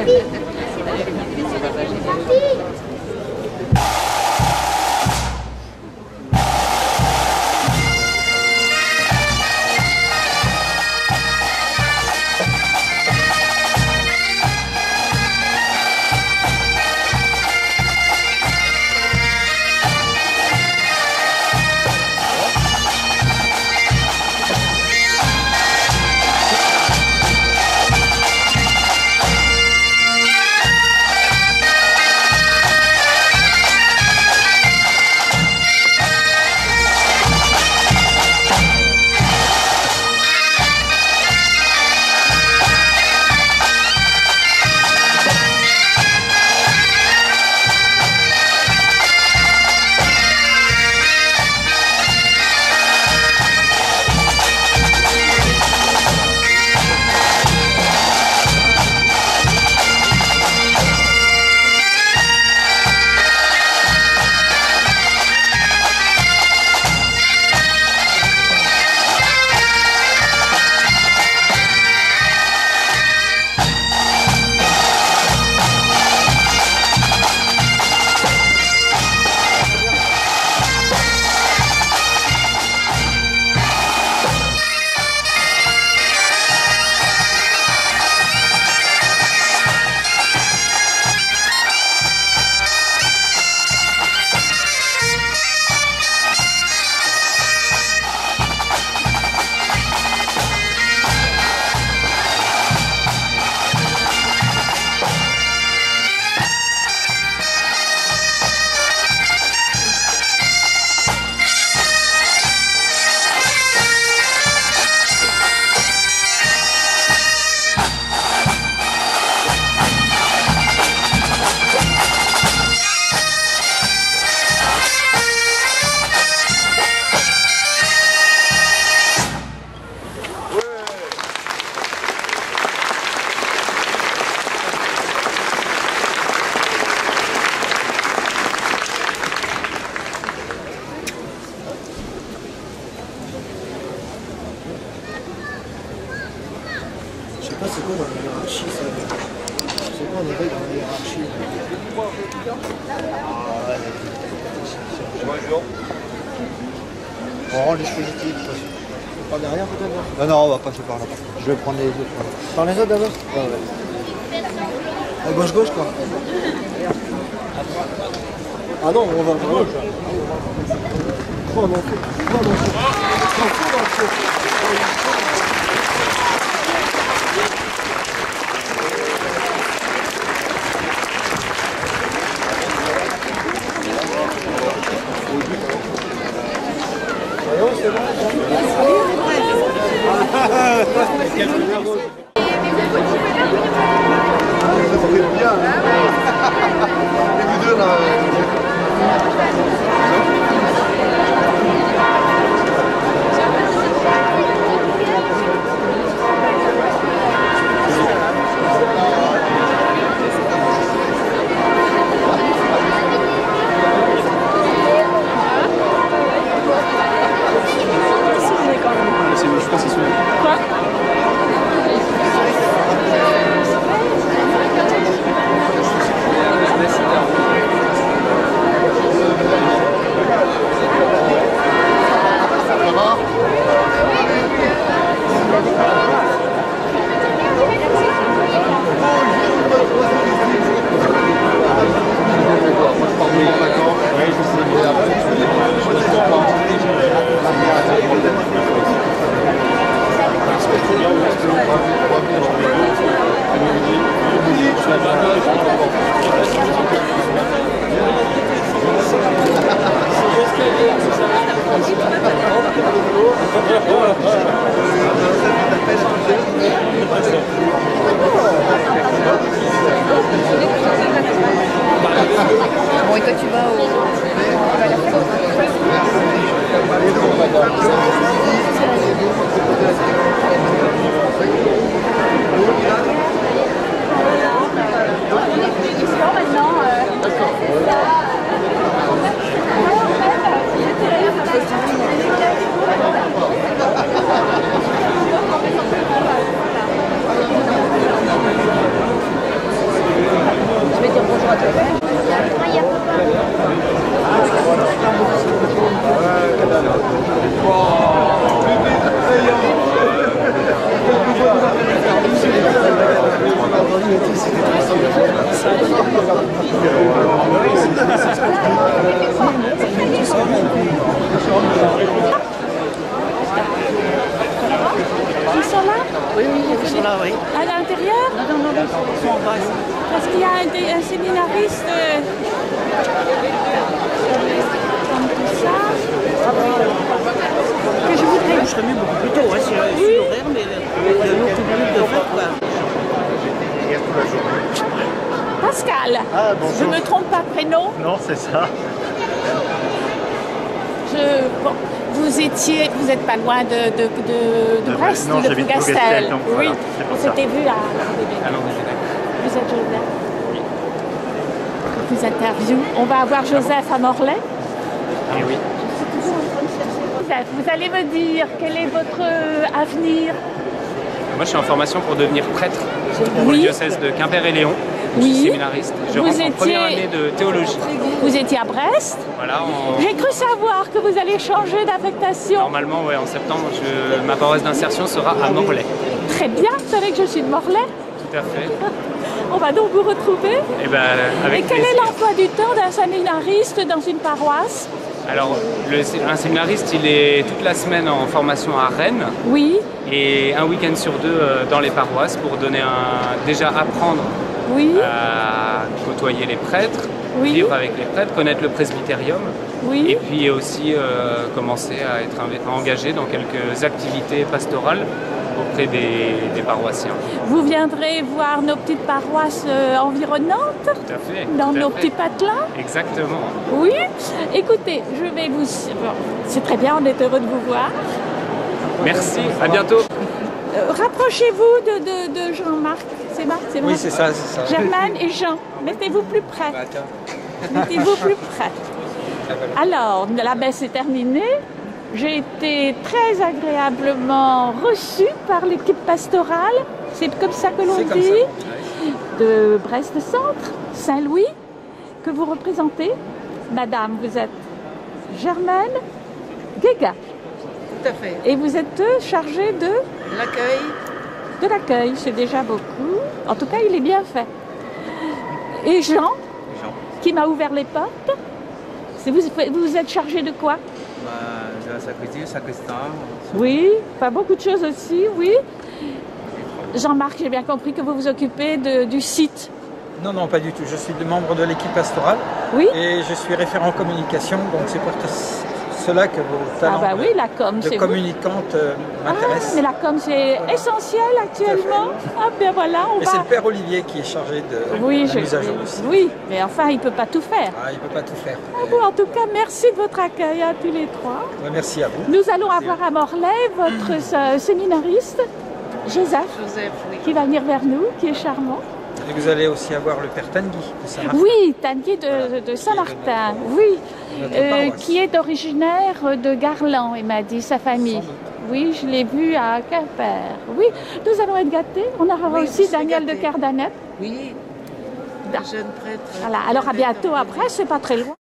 C'est quoi dans la hiérarchie ça? C'est quoi on éveille dans la hiérarchie? Ah ouais. Bonjour. On rend les dispositifs de toute façon. On va derrière peut-être? Non, on va passer par là. Je vais prendre les autres. Par les autres d'abord? Ah ouais. À gauche quoi. Ah non, on va à gauche. Oh non, c'est bon. Ça fait bien. Et vous deux là. Je pense qu'ils sont... Quoi? Bon, et toi tu vas au... Oui, ils sont là, oui. À l'intérieur? Non, ils sont en bas. Parce qu'il y a un séminariste comme tout ça que je voudrais. Je serais mieux beaucoup plus tôt, hein, c'est l'horaire, mais le l'autre minute de fête, quoi. Pascal, Ah, je bonjour. ne me trompe pas de prénom. Non, c'est ça. Bon, vous n'êtes pas loin de Brest, non, de j'habite Plougastel. donc Oui, voilà, c'est on pour ça. s'était vu à Vous êtes Joseph. Je vous interview. On va avoir Joseph à Morlaix. Eh oui. Joseph, vous allez me dire quel est votre avenir? Moi, je suis en formation pour devenir prêtre pour le diocèse de Quimper et Léon. Je suis séminariste. Je rentre en première année de théologie. Vous étiez à Brest. Voilà, J'ai cru savoir que vous allez changer d'affectation. normalement, ouais, en septembre, ma paroisse d'insertion sera à Morlaix. Très bien, vous savez que je suis de Morlaix. Tout à fait. On va donc vous retrouver. Et ben, avec Et quel plaisir. est l'emploi du temps d'un séminariste dans une paroisse? Alors, un séminariste, il est toute la semaine en formation à Rennes Oui, et un week-end sur deux dans les paroisses pour donner déjà apprendre oui, à côtoyer les prêtres, Oui. vivre avec les prêtres, connaître le presbytérium. oui. Et puis aussi commencer à être engagé dans quelques activités pastorales auprès des paroissiens. Vous viendrez voir nos petites paroisses environnantes, Tout à fait. dans tout à nos fait. petits patelins. Exactement. Oui. Écoutez, je vais vous... bon, c'est très bien, on est heureux de vous voir. Merci, à bientôt. Rapprochez-vous de Jean-Marc. C'est Marc, c'est Marc. Oui, c'est ça, c'est ça. Germaine et Jean, mettez-vous plus près. Mettez-vous plus près. Alors, la messe est terminée. J'ai été très agréablement reçue par l'équipe pastorale. C'est comme ça que l'on dit. De Brest-Centre, Saint-Louis, que vous représentez. Madame, vous êtes Germaine Guéga. Tout à fait. Et vous êtes chargée de l'accueil. C'est déjà beaucoup. En tout cas, il est bien fait. Et Jean, qui m'a ouvert les portes. Vous êtes chargé de quoi? De la sacristie, sacristain. Oui, enfin beaucoup de choses aussi, oui. Jean-Marc, j'ai bien compris que vous vous occupez du site. Non, non, pas du tout. Je suis membre de l'équipe pastorale Oui. et je suis référent communication. Donc c'est pour cela que vos talents Ah bah oui, la com, de c'est vous. communicante Ah, m'intéressent. mais la com, c'est essentiel actuellement. Ah ben voilà, on Et c'est va... le père Olivier qui est chargé de Oui, la mise à jour aussi. oui, mais enfin, il ne peut pas tout faire. Ah, il ne peut pas tout faire. Ah bon, en tout cas, merci de votre accueil à tous les trois. Ouais, merci à vous. Nous allons avoir à Morlaix votre séminariste, Joseph, oui. qui va venir vers nous, qui est charmant. Et vous allez aussi avoir le père Tanguy de Saint-Martin. Oui, Tanguy de Saint-Martin, oui, Notre paroisse. qui est originaire de Garland, il m'a dit, sa famille. Sans doute. Oui, je l'ai vu à Quimper. Oui, nous allons être gâtés. On aura Oui, aussi vous serez Daniel de gâtés. Cardanet. Oui, Da. jeune prêtre. Voilà, alors à bientôt après, c'est pas très loin.